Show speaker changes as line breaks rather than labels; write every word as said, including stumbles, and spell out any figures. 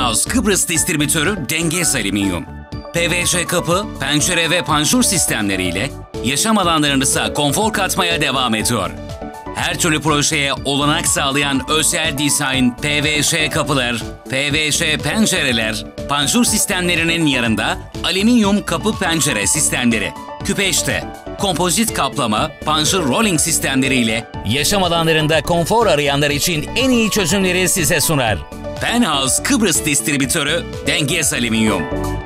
Penhouse Kıbrıs distribütörü Dengiz Alüminyum. P V C kapı, pencere ve panjur sistemleriyle yaşam alanlarınıza konfor katmaya devam ediyor. Her türlü projeye olanak sağlayan özel dizayn P V C kapılar, P V C pencereler, panjur sistemlerinin yanında alüminyum kapı pencere sistemleri. Küpeşte, kompozit kaplama, panjur rolling sistemleriyle yaşam alanlarında konfor arayanlar için en iyi çözümleri size sunar. Penhouse Kıbrıs distribütörü Dengiz Alüminyum.